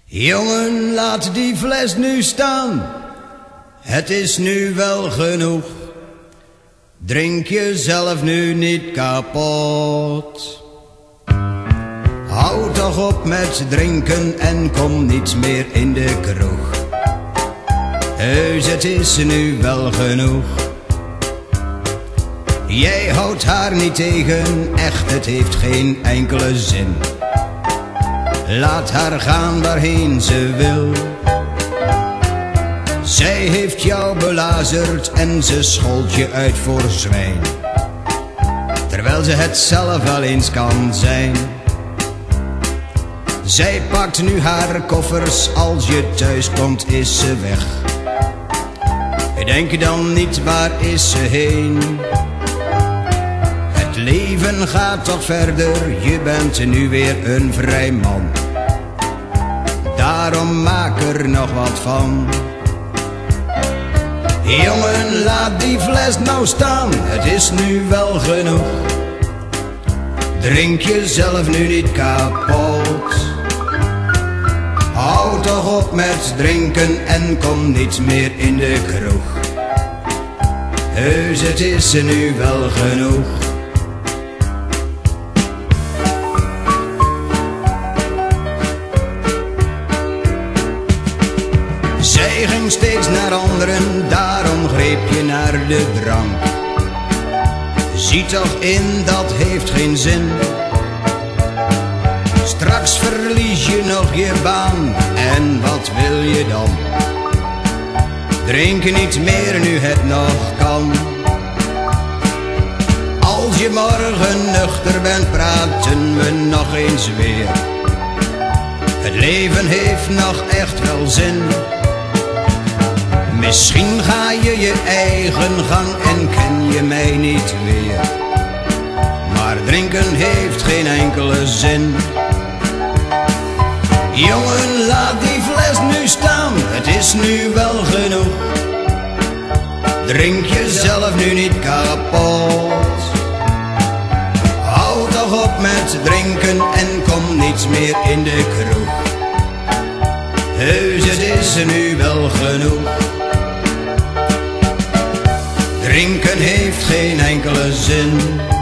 Jongen, laat die fles nu staan. Het is nu wel genoeg. Drink jezelf nu niet kapot. Hou toch op met drinken en kom niet meer in de kroeg. Heus, het is nu wel genoeg. Jij houdt haar niet tegen, echt, het heeft geen enkele zin. Laat haar gaan waarheen ze wil. Zij heeft jou belazerd en ze schold je uit voor zwijn, terwijl ze het zelf wel eens kan zijn. Zij pakt nu haar koffers, als je thuis komt is ze weg. Denk dan niet, waar is ze heen? Het leven gaat toch verder, je bent nu weer een vrij man. Daarom maak er nog wat van. Jongen, laat die fles nou staan, het is nu wel genoeg. Drink jezelf nu niet kapot. Hou toch op met drinken en kom niet meer in de kroeg. Heus, het is nu wel genoeg. Zij ging steeds naar anderen, daarom greep je naar de drank. Zie toch in, dat heeft geen zin. Straks verlies je nog je baan, en wat wil je dan? Drink niet meer nu het nog kan. Als je morgen nuchter bent, praten we nog eens weer. Het leven heeft nog echt wel zin. Misschien ga je je eigen gang en ken je mij niet weer. Maar drinken heeft geen enkele zin. Jongen, laat die fles nu staan, het is nu wel genoeg. Drink jezelf nu niet kapot. Hou toch op met drinken en kom niet meer in de kroeg. Heus, het is nu wel genoeg. Drinken heeft geen enkele zin.